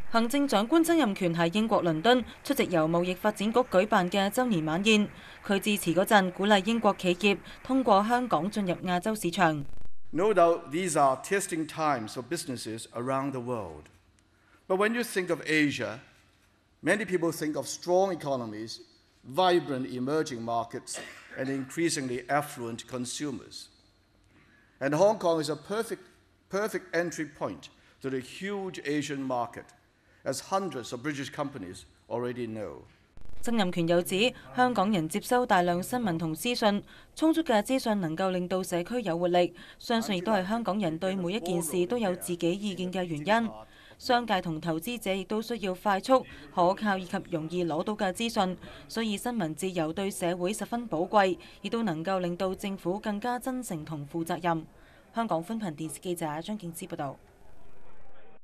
行政長官曾蔭權喺英國倫敦出席由貿易發展局舉辦嘅週年晚宴。佢致辭嗰陣，鼓勵英國企業通過香港進入亞洲市場。 No doubt these are testing times for businesses around the world. But when you think of Asia, many people think of strong economies, vibrant emerging markets, and increasingly affluent consumers. And Hong Kong is a perfect entry point to the huge Asian market, as hundreds of British companies already know. 曾蔭權又指，香港人接收大量新聞同資訊，充足嘅資訊能夠令到社區有活力，相信亦都係香港人對每一件事都有自己意見嘅原因。商界同投資者亦都需要快速、可靠以及容易攞到嘅資訊，所以新聞自由對社會十分寶貴，亦都能夠令到政府更加真誠同負責任。香港寬頻電視記者張敬之報導。